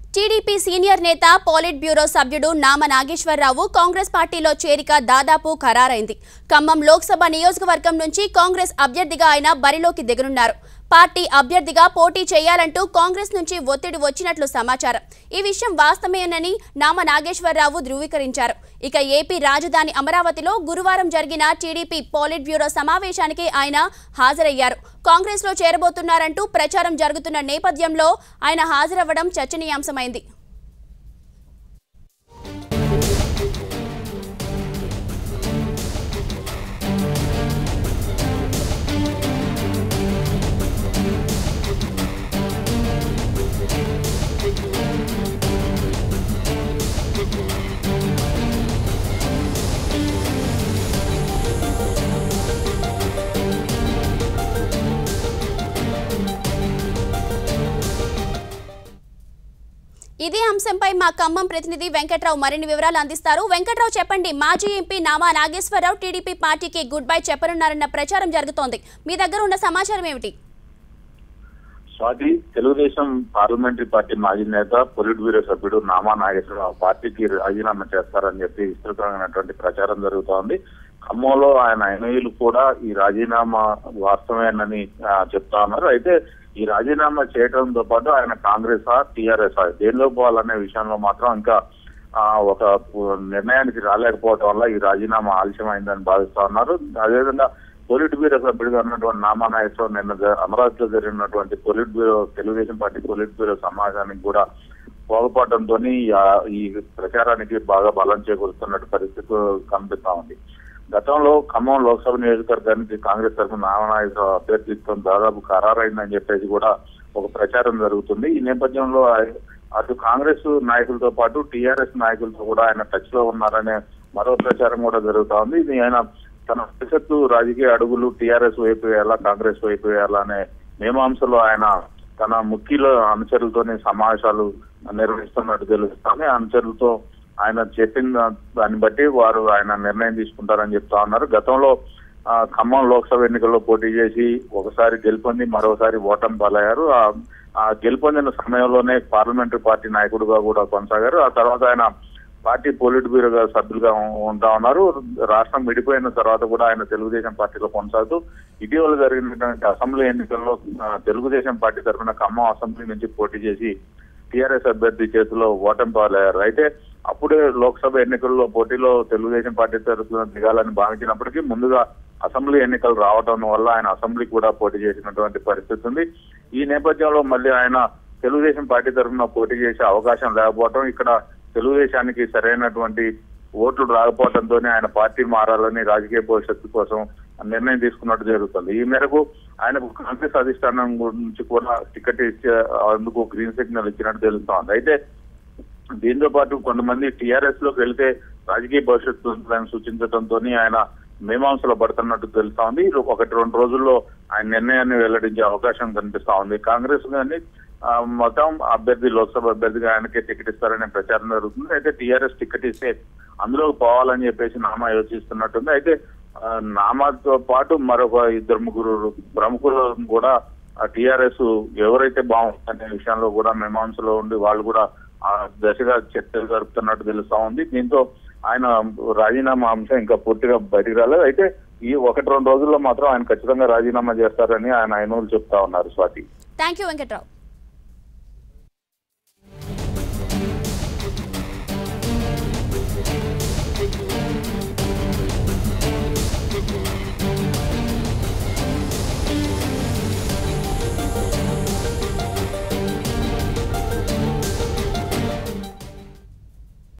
TDP senior నేత politburo సభ్యుడు నామ నాగేశ్వరరావు కాంగ్రెస్ పార్టీలో చేరిక దాదాపు ఖరారైంది. ఖమ్మం లోక్సభ నియోజకవర్గం నుంచి కాంగ్రెస్ అభ్యర్థిగా ఆయన బరిలోకి దిగనున్నారు. పార్టీ అభ్యర్థిగా పోటీ చేయాలంటూ కాంగ్రెస్ నుంచి ఒత్తిడి వచ్చినట్లు సమాచారం. ఈ విషయం వాస్తవమేనని నామ నాగేశ్వరరావు ధృవీకరించారు. ఇక ఏపీ రాజధాని అమరావతిలో గురువారం జరిగిన టీడీపీ పోలిట్ బ్యూరో సమావేశానికి ఆయన హాజరయ్యారు. కాంగ్రెస్ లో చేరబోతున్నారంటూ ప్రచారం జరుగుతున్న నేపథ్యంలో ఆయన హాజరవ్వడం చర్చనీయాంశమైంది. ఇదే అంశంపై మా ఖమ్మం ప్రతినిధి వెంకట్రావు మరిన్ని వివరాలు అందిస్తారు. వెంకట్రావు, చెప్పండి. మాజీ ఎంపీ నామా నాగేశ్వరరావు టీడీపీ పార్టీకి గుడ్ బై చెప్పనున్నారన్న ప్రచారం జరుగుతోంది. మీ దగ్గర ఉన్న సమాచారం ఏమిటి? స్వాతి, తెలుగుదేశం పార్లమెంటరీ పార్టీ మాజీ నేత పొలిట్ బ్యూరో సభ్యుడు నామా నాగేశ్వరరావు పార్టీకి రాజీనామా చేస్తారని చెప్పి విస్తృతమైనటువంటి ప్రచారం జరుగుతోంది. ఖమ్మంలో ఆయన ఎమ్మెల్యేలు కూడా ఈ రాజీనామా వాస్తవేనని చెప్తా ఉన్నారు. అయితే ఈ రాజీనామా చేయడంతో పాటు ఆయన కాంగ్రెస్ టీఆర్ఎస్ దేనిలో పోవాలనే విషయంలో మాత్రం ఇంకా ఒక నిర్ణయానికి రాలేకపోవడం వల్ల ఈ రాజీనామా ఆలస్యమైందని భావిస్తా ఉన్నారు. అదేవిధంగా పొలిట్ బ్యూరో సభ్యుడిగా ఉన్నటువంటి నామా నాగేశ్వరరావు నిన్న అమరావతిలో జరిగినటువంటి politburo Telugu Desam party politburo సమావేశానికి కూడా పోగపడడంతో ఈ ప్రచారానికి బాగా బలం చేకూరుతున్నట్టు పరిస్థితి కనిపిస్తా ఉంది. గతంలో ఖమ్మం లోక్సభ నియోజకవర్గానికి కాంగ్రెస్ తరఫున నామనాగేశ్వరరావు అభ్యర్థిత్వం దాదాపు ఖరారైందని చెప్పేసి కూడా ఒక ప్రచారం జరుగుతుంది. ఈ నేపథ్యంలో అటు కాంగ్రెస్ నాయకులతో పాటు టీఆర్ఎస్ నాయకులతో కూడా ఆయన టచ్ లో ఉన్నారనే మరో ప్రచారం కూడా జరుగుతా ఉంది. ఇది ఆయన తన భవిష్యత్తు రాజకీయ అడుగులు టీఆర్ఎస్ వైపు వేయాలా కాంగ్రెస్ వైపు వేయాలా అనే మీమాంసలో ఆయన తన ముఖ్యుల అనుచరులతోనే సమావేశాలు నిర్వహిస్తున్నట్టు తెలుస్తుంది. అనుచరులతో ఆయన చెప్పిన దాన్ని బట్టి వారు ఆయన నిర్ణయం తీసుకుంటారని చెప్తా ఉన్నారు. గతంలో ఖమ్మం లోక్సభ ఎన్నికల్లో పోటీ చేసి ఒకసారి గెలుపొంది మరోసారి ఓటమి పాలయ్యారు. ఆ గెలుపొందిన సమయంలోనే పార్లమెంటరీ పార్టీ నాయకుడిగా కూడా కొనసాగారు. ఆ తర్వాత ఆయన పార్టీ పొలిట్ బ్యూరో సభ్యులుగా ఉంటా ఉన్నారు. రాష్ట్రం విడిపోయిన తర్వాత కూడా ఆయన తెలుగుదేశం పార్టీలో కొనసాగుతూ ఇటీవల జరిగినటువంటి అసెంబ్లీ ఎన్నికల్లో తెలుగుదేశం పార్టీ తరఫున ఖమ్మం అసెంబ్లీ నుంచి పోటీ చేసి టీఆర్ఎస్ అభ్యర్థి చేతిలో ఓటమి పాలయ్యారు. అయితే అప్పుడే లోక్సభ ఎన్నికల్లో పోటీలో తెలుగుదేశం పార్టీ తరఫున దిగాలని భావించినప్పటికీ ముందుగా అసెంబ్లీ ఎన్నికలు రావడం వల్ల ఆయన అసెంబ్లీ కూడా పోటీ చేసినటువంటి పరిస్థితి ఉంది. ఈ నేపథ్యంలో మళ్ళీ ఆయన తెలుగుదేశం పార్టీ తరఫున పోటీ చేసే అవకాశం లేకపోవడం, ఇక్కడ తెలుగుదేశానికి సరైనటువంటి ఓట్లు రాకపోవడంతోనే ఆయన పార్టీ మారాలని రాజకీయ భవిష్యత్తు కోసం నిర్ణయం తీసుకున్నట్టు జరుగుతుంది. ఈ మేరకు ఆయనకు కాంగ్రెస్ అధిష్టానం గురించి కూడా టికెట్ ఇచ్చే అందుకు గ్రీన్ సిగ్నల్ ఇచ్చినట్టు తెలుస్తోంది. అయితే దీంతో పాటు కొంతమంది టీఆర్ఎస్ లోకి వెళ్తే రాజకీయ భవిష్యత్తు సూచించడంతో ఆయన మీమాంసలో పడుతున్నట్టు తెలుస్తా ఉంది. 1-2 రోజుల్లో ఆయన నిర్ణయాన్ని వెల్లడించే అవకాశం కనిపిస్తా ఉంది. కాంగ్రెస్ గాని మొత్తం అభ్యర్థి లోక్సభ అభ్యర్థిగా ఆయనకే టికెట్ ఇస్తారనే ప్రచారం జరుగుతుంది. అయితే టీఆర్ఎస్ టికెట్ ఇస్తే అందులోకి పోవాలని చెప్పేసి నామా యోచిస్తున్నట్టుంది. అయితే నామాతో పాటు మరొక 2-3 ప్రముఖులు కూడా టీఆర్ఎస్ ఎవరైతే బాగుందనే విషయంలో కూడా మీమాంసలో ఉండి వాళ్ళు కూడా ఆ దశగా చర్చలు జరుపుతున్నట్టు తెలుస్తా ఉంది. దీంతో ఆయన రాజీనామా అంశం ఇంకా పూర్తిగా బయటికి రాలేదు. అయితే ఈ 1-2 రోజుల్లో మాత్రం ఆయన ఖచ్చితంగా రాజీనామా చేస్తారని ఆయన చెప్తా ఉన్నారు. Swathi, thank you Venkatrao.